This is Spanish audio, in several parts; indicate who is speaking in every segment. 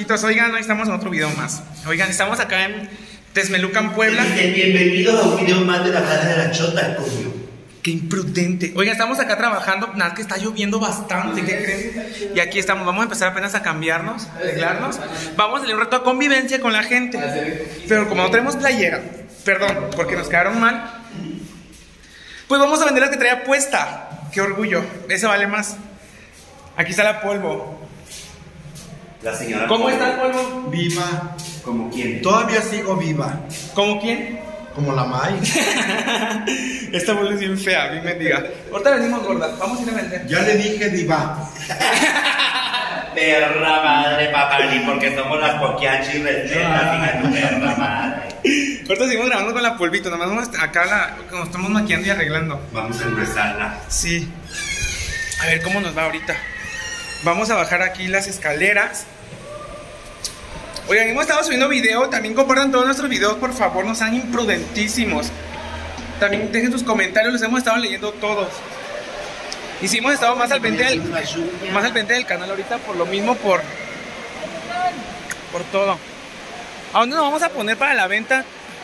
Speaker 1: amorcitos, oigan, hoy estamos en otro video más. Oigan, estamos acá en Texmelucan, Puebla.
Speaker 2: Bienvenidos a un video más de la Banda de la Chota, coño.
Speaker 1: Qué imprudente. Oigan, estamos acá trabajando, nada que está lloviendo bastante, ¿qué creen? Y aquí estamos, vamos a empezar apenas a cambiarnos, a arreglarnos. Vamos a salir un rato a convivencia con la gente. Pero como no tenemos playera, perdón, porque nos quedaron mal, pues vamos a vender la que traía puesta. Qué orgullo, ese vale más. Aquí está la Polvo.
Speaker 2: La señora.
Speaker 1: ¿Cómo está el Polvo?
Speaker 3: Viva.
Speaker 2: ¿Como quién?
Speaker 3: Todavía sigo viva.
Speaker 1: ¿Cómo quién?
Speaker 3: Como la May.
Speaker 1: Esta bola es bien fea, bien mendiga. Ahorita venimos gordas, vamos a ir a vender.
Speaker 3: Ya le dije diva.
Speaker 2: Perra madre, papá, ni porque somos las poquianchis respetas, hija tu perra madre.
Speaker 1: Ahorita seguimos grabando con la Polvito, nomás vamos acá como estamos maquillando y arreglando.
Speaker 2: Vamos a empezarla.
Speaker 1: Sí. A ver cómo nos va ahorita. Vamos a bajar aquí las escaleras. Oigan, hemos estado subiendo video. También compartan todos nuestros videos, por favor. No sean imprudentísimos. También dejen sus comentarios, los hemos estado leyendo todos. Y sí hemos estado más al pendiente del canal ahorita, por lo mismo, por todo. ¿A dónde nos vamos a poner para la venta?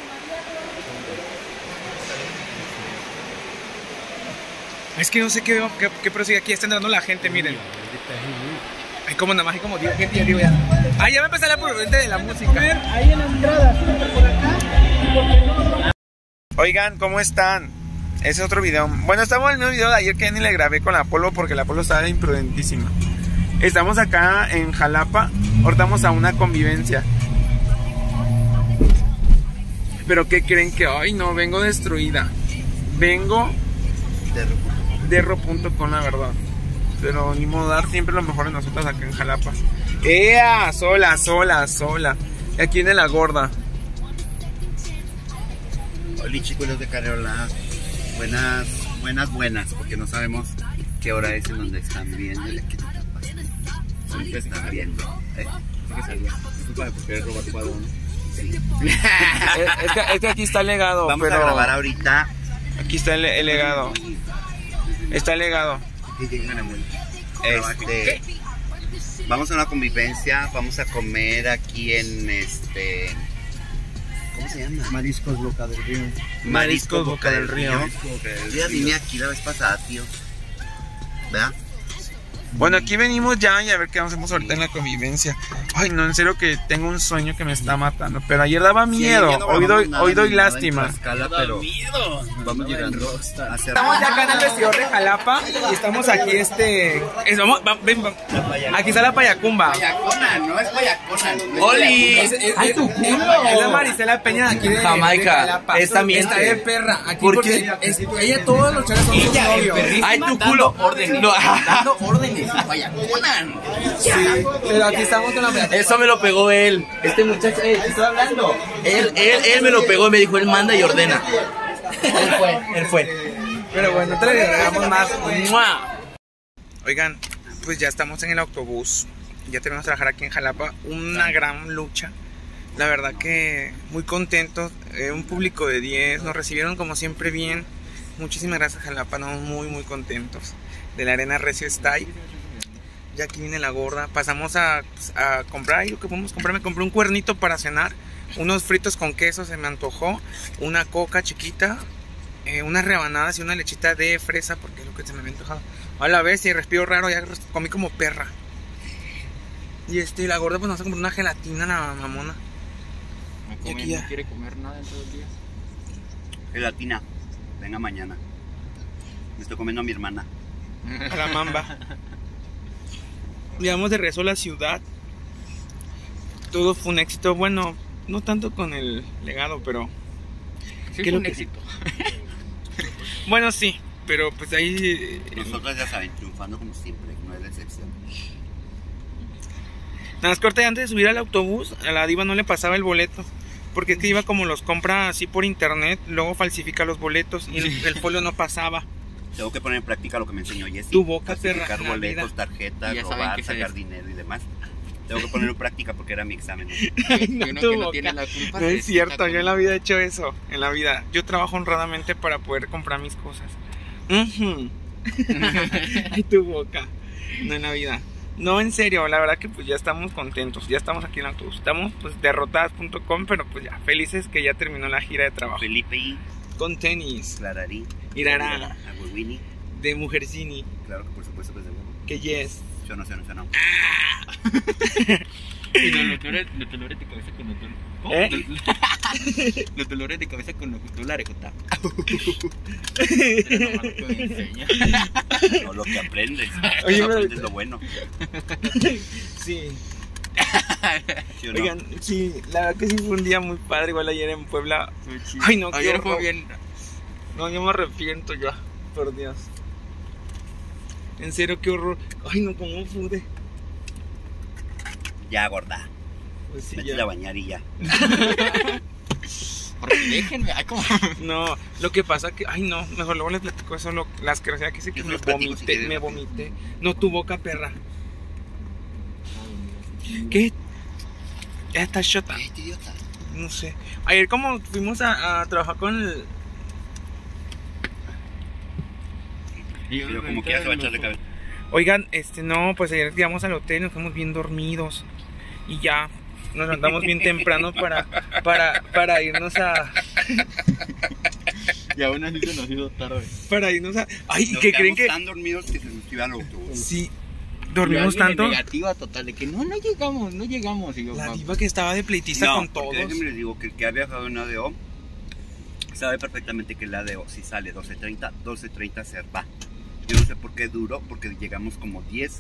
Speaker 1: Es que no sé qué prosigue aquí. Está entrando la gente, miren. Ay, como nada más, hay como 10 gente, ya digo ya. Ah, ya va a empezar la prudente de la música.
Speaker 4: Ahí en la entrada, por acá.
Speaker 1: Oigan, ¿cómo están? Ese es otro video. Bueno, estamos en el mismo video de ayer que ni le grabé con la Polvo porque la Polvo estaba imprudentísima. Estamos acá en Jalapa. Ahorita vamos a una convivencia. Pero ¿qué creen que hoy no? Vengo destruida. Vengo derro.com, la verdad. Pero ni modo, dar siempre lo mejor de nosotros acá en Jalapa. ¡Ea! Sola. Y aquí viene la gorda.
Speaker 2: Hola chicos de Carola. Buenas, porque no sabemos qué hora es en donde están viendo. ¿Qué te está pasando? Siempre están viendo. ¿Qué salía? Disculpa, porque robar cuadro, ¿no? Sí.
Speaker 1: Es que aquí está el legado.
Speaker 2: Vamos a grabar ahorita.
Speaker 1: Aquí está el legado. Está el legado.
Speaker 2: Vamos a una convivencia, vamos a comer aquí en ¿cómo se llama?
Speaker 3: Mariscos Boca del Río.
Speaker 1: Mariscos Boca del Río.
Speaker 2: Yo ya vine aquí la vez pasada, tío. ¿Verdad?
Speaker 1: Bueno, aquí venimos ya y a ver qué hacemos ahorita en la convivencia. Ay, no, en serio que tengo un sueño que me está matando. Pero ayer daba miedo,
Speaker 2: sí, no
Speaker 1: hoy doy lástima.
Speaker 2: Pero vamos llegando a hacer...
Speaker 1: Estamos ya acá en el vestidor de Jalapa y estamos aquí ven. Aquí está la payacumba.
Speaker 2: Payacona, no es payacona.
Speaker 1: ¡Oli!
Speaker 4: ¡Ay, tu culo!
Speaker 1: Es la Maricela Peña de aquí de
Speaker 4: Jamaica.
Speaker 1: Jalapa.
Speaker 4: Es también
Speaker 1: Está de perra. Aquí
Speaker 4: porque
Speaker 1: ella todos los chavos son sus novios.
Speaker 4: ¡Ay, tu culo! Dando órdenes. ¡Payaconan!
Speaker 1: Sí, pero aquí estamos con la payacumba.
Speaker 4: Eso me lo pegó él. Este muchacho, te estoy hablando. Él me lo pegó y me dijo, él manda y ordena. Él fue.
Speaker 1: Pero bueno, te le agregamos más. ¡Mua! Oigan, pues ya estamos en el autobús. Ya tenemos que trabajar aquí en Jalapa. Una gran lucha. La verdad que muy contentos. Un público de 10. Nos recibieron como siempre bien. Muchísimas gracias, Jalapa. Nos muy contentos. De la arena Recio Style. Ya aquí viene la gorda. Pasamos a comprar. Y lo que podemos comprar, me compré un cuernito para cenar. Unos fritos con queso, se me antojó. Una coca chiquita. Unas rebanadas y una lechita de fresa, porque es lo que se me había antojado. A la vez, y respiro raro, ya comí como perra. Y la gorda pues nos va a comprar una gelatina, la mamona.
Speaker 4: No quiere comer nada en todo el día.
Speaker 2: Gelatina. Venga mañana. Me estoy comiendo a mi hermana.
Speaker 1: A la mamba. Llegamos de regreso a la ciudad. Todo fue un éxito. Bueno, no tanto con el legado, pero
Speaker 4: Sí, fue un éxito.
Speaker 1: bueno, sí, pero pues ahí
Speaker 2: Nosotros ya saben, triunfando como siempre, no es la excepción.
Speaker 1: nada más corté antes de subir al autobús. A la diva no le pasaba el boleto, porque que iba como los compra así por internet, luego falsifica los boletos y el folio no pasaba.
Speaker 2: Tengo que poner en práctica lo que me enseñó Jessy.
Speaker 1: Tu boca, perra,
Speaker 2: falsificar
Speaker 1: la
Speaker 2: boletos,
Speaker 1: vida.
Speaker 2: tarjetas,
Speaker 4: Ya saben
Speaker 2: robar,
Speaker 4: que
Speaker 2: sacar
Speaker 4: es.
Speaker 2: dinero y demás. Tengo que ponerlo en práctica porque era mi examen.
Speaker 1: No,
Speaker 4: Uno
Speaker 1: tu
Speaker 4: que no
Speaker 1: boca.
Speaker 4: tiene la culpa.
Speaker 1: No
Speaker 4: se
Speaker 1: es cierto,
Speaker 4: desquita
Speaker 1: yo en la vida he hecho eso. En la vida, yo trabajo honradamente para poder comprar mis cosas. Ay, tu boca. No, en la vida. No, en serio, la verdad que pues ya estamos contentos, ya estamos aquí en el autobús. Estamos pues derrotadas.com, pero pues ya felices que ya terminó la gira de trabajo.
Speaker 2: Felipe y
Speaker 1: Con tenis,
Speaker 2: Clararí.
Speaker 1: Irara,
Speaker 2: Agüewini.
Speaker 1: de Mujercini,
Speaker 2: Claro que por supuesto que es de bueno.
Speaker 1: que yes.
Speaker 2: Yo no.
Speaker 4: Y los dolores de cabeza con los dolores. Los dolores de cabeza con los dólares, Jota. Pero no lo que me enseña.
Speaker 2: No, lo que aprendes.
Speaker 1: Oye,
Speaker 2: No
Speaker 1: pero-
Speaker 2: aprendes lo bueno.
Speaker 1: Sí.
Speaker 2: ¿Sí o no?
Speaker 1: Oigan, sí, la verdad que sí fue un día muy padre, igual ayer en Puebla. Ay, no, qué
Speaker 4: ayer
Speaker 1: horror.
Speaker 4: fue bien.
Speaker 1: No, yo me arrepiento ya, por Dios. En serio, qué horror. Ay, no, ¿cómo pude?
Speaker 2: Ya, gorda.
Speaker 1: Pues sí,
Speaker 2: Métete
Speaker 1: ya.
Speaker 2: a bañar y ya.
Speaker 4: Porque déjenme, ay, como.
Speaker 1: No, lo que pasa que, ay no, mejor luego les platico eso, las que que sé que
Speaker 2: Yo
Speaker 1: me
Speaker 2: los platico si quieres.
Speaker 1: vomité. No, tu boca, perra. ¿Qué? Ya está shota.
Speaker 2: Este idiota.
Speaker 1: No sé. Ayer como fuimos a trabajar con el...
Speaker 2: Pero como quieras se va a echar de cabeza.
Speaker 1: Oigan, no, pues ayer llegamos al hotel, nos fuimos bien dormidos. Y ya, nos andamos bien temprano para irnos a...
Speaker 4: Y aún así se nos hizo tarde.
Speaker 1: Para irnos a... Ay,
Speaker 2: Nos
Speaker 1: ¿qué creen
Speaker 2: quedamos
Speaker 1: que...?
Speaker 2: tan dormidos que se nos iba al autobús.
Speaker 1: Sí, dormimos tanto.
Speaker 4: Negativa total, de que no llegamos. Y yo,
Speaker 1: La
Speaker 4: "Vamos".
Speaker 1: diva que estaba de pleitista
Speaker 2: No,
Speaker 1: con
Speaker 2: porque
Speaker 1: todos.
Speaker 2: déjenme les digo que el que ha viajado en ADO sabe perfectamente que el ADO si sale 12:30 se va. Yo no sé por qué duró, porque llegamos como 10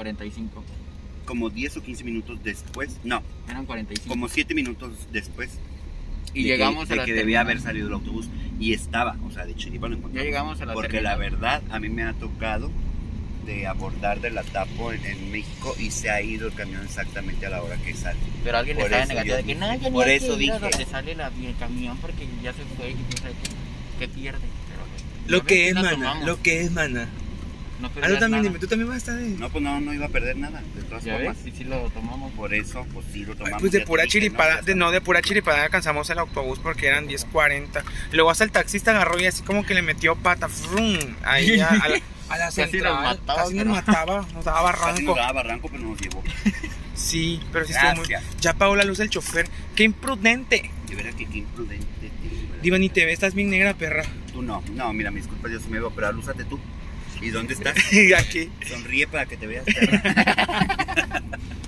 Speaker 2: o 15 minutos después. No,
Speaker 4: Eran 45.
Speaker 2: como 7 minutos después.
Speaker 4: Y
Speaker 2: de
Speaker 4: llegamos
Speaker 2: que,
Speaker 4: a
Speaker 2: de
Speaker 4: la
Speaker 2: que debía haber
Speaker 4: terminal.
Speaker 2: salido el autobús y estaba, o sea, de chiripa lo encontramos.
Speaker 4: Ya llegamos a la
Speaker 2: porque
Speaker 4: terminal.
Speaker 2: la verdad a mí me ha tocado de abordar de la Tapo en México y se ha ido el camión exactamente a la hora que sale.
Speaker 4: Pero alguien
Speaker 2: Por
Speaker 4: estaba
Speaker 2: eso
Speaker 4: negativa
Speaker 2: yo
Speaker 4: de que
Speaker 2: dije,
Speaker 4: no, ya
Speaker 2: por
Speaker 4: ni hay
Speaker 2: eso
Speaker 4: que ir a
Speaker 2: dije.
Speaker 4: donde sale el camión porque ya se fue y no sabe qué pierde. Pero,
Speaker 1: Lo
Speaker 4: ya
Speaker 1: que
Speaker 4: ves,
Speaker 1: es,
Speaker 4: la
Speaker 1: mana,
Speaker 4: tomamos.
Speaker 1: lo que es, mana.
Speaker 4: No
Speaker 1: Ah,
Speaker 4: perdías
Speaker 1: tú también,
Speaker 4: nada.
Speaker 1: dime, tú también vas a estar de...
Speaker 2: No, pues no iba a perder nada, de todas
Speaker 4: Ya
Speaker 2: formas.
Speaker 4: ves, y sí lo tomamos.
Speaker 2: Por eso, pues sí lo tomamos.
Speaker 1: Pues de
Speaker 2: ya te
Speaker 1: pura
Speaker 2: dije,
Speaker 1: chiripada,
Speaker 2: ¿no?
Speaker 1: de pura chiripada alcanzamos el autobús porque eran 10:40. Luego hasta el taxista agarró y así como que le metió pata, frum, ahí a la
Speaker 4: Casi
Speaker 1: central.
Speaker 4: nos mataba,
Speaker 1: Casi nos
Speaker 4: pero-
Speaker 1: mataba, nos daba
Speaker 2: Casi
Speaker 1: barranco.
Speaker 2: nos daba barranco, pero nos llevó.
Speaker 1: Sí, pero sí estuvo muy...
Speaker 2: Gracias.
Speaker 1: Ya pagó la luz el chofer. ¡Qué imprudente!
Speaker 2: De veras que qué imprudente. tío.
Speaker 1: Diva, ni te ves, estás bien negra, perra.
Speaker 2: Tú no, mira, mis disculpas, yo sí me veo, pero alúzate tú. ¿Y dónde estás?
Speaker 1: Y aquí.
Speaker 2: Sonríe para que te veas, perra.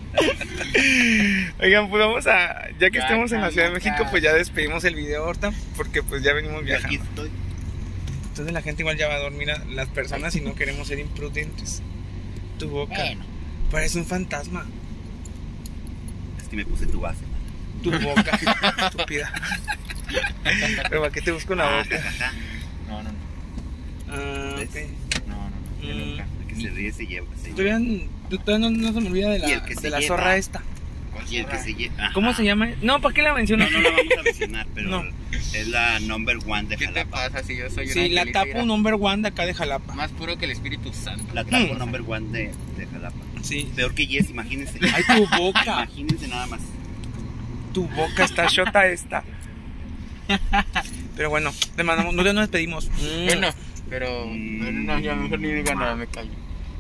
Speaker 1: Oigan, pues vamos a... Ya que
Speaker 4: Ya,
Speaker 1: estemos en la Ciudad de
Speaker 4: calma,
Speaker 1: México, pues ya despedimos el video ahorita porque pues ya venimos
Speaker 2: Y aquí
Speaker 1: viajando.
Speaker 2: estoy.
Speaker 1: Entonces la gente igual ya va a dormir a las personas y no queremos ser imprudentes. Tu boca
Speaker 4: Bueno,
Speaker 1: parece un fantasma.
Speaker 2: Es que me puse tu base.
Speaker 1: Tu boca, estúpida. Pero ¿para qué te busco la boca?
Speaker 4: no.
Speaker 1: Ah, ok.
Speaker 4: No, que
Speaker 1: Mm.
Speaker 4: nunca.
Speaker 2: El que se ríe se lleva.
Speaker 1: Todavía no se me olvida de
Speaker 2: Y el que
Speaker 1: de
Speaker 2: se
Speaker 1: la
Speaker 2: lleva.
Speaker 1: zorra esta.
Speaker 2: Y el que se lleva.
Speaker 1: ¿Cómo se llama? No, ¿para qué la menciono?
Speaker 2: No la vamos a mencionar, pero
Speaker 1: No.
Speaker 2: es la number one de
Speaker 4: ¿Qué te
Speaker 2: Jalapa.
Speaker 4: pasa si yo soy
Speaker 1: Sí,
Speaker 4: un
Speaker 1: la
Speaker 4: angelito,
Speaker 1: tapo
Speaker 4: mira?
Speaker 1: number one de acá de Jalapa.
Speaker 4: Más puro que el Espíritu Santo.
Speaker 2: La tapo number one de Jalapa.
Speaker 1: Sí.
Speaker 2: Peor que Yes, imagínense.
Speaker 1: Ay, tu boca.
Speaker 2: Imagínense nada más.
Speaker 1: Tu boca está chota esta. Pero bueno, le mandamos, no nos despedimos.
Speaker 4: Bueno, pero no, ya mejor ni digo nada, me callo.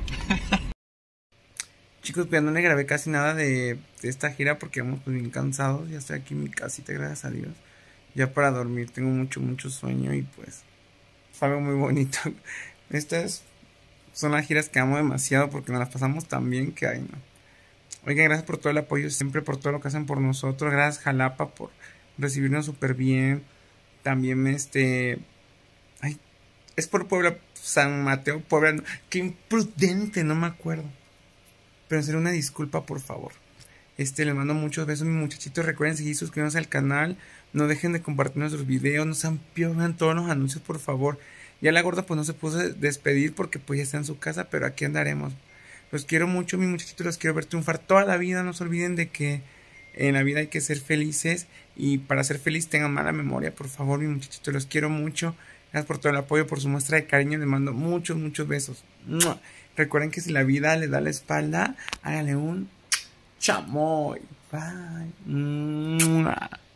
Speaker 1: Chicos, pues ya no le grabé casi nada de esta gira porque vamos pues bien cansados. Ya estoy aquí en mi casita, gracias a Dios. Ya para dormir, tengo mucho sueño y pues fue algo muy bonito. Estas son las giras que amo demasiado porque nos las pasamos tan bien que ay no. Oigan, gracias por todo el apoyo, siempre por todo lo que hacen por nosotros. Gracias Jalapa por recibirnos súper bien. También ay, es por Puebla, San Mateo, Puebla. No, qué imprudente, no me acuerdo. Pero en serio, una disculpa, por favor. Les mando muchos besos, mis muchachitos. Recuerden seguir, suscribirse al canal. No dejen de compartir nuestros videos. No sean pierdan todos los anuncios, por favor. Ya la gorda pues no se puso a despedir porque pues ya está en su casa, pero aquí andaremos. Los quiero mucho, mis muchachitos. Los quiero ver triunfar toda la vida. No se olviden de que en la vida hay que ser felices. Y para ser feliz tengan mala memoria, por favor, mis muchachitos. Los quiero mucho. Gracias por todo el apoyo, por su muestra de cariño. Les mando muchos besos. ¡Mua! Recuerden que si la vida les da la espalda, háganle un chamoy. Bye. ¡Mua!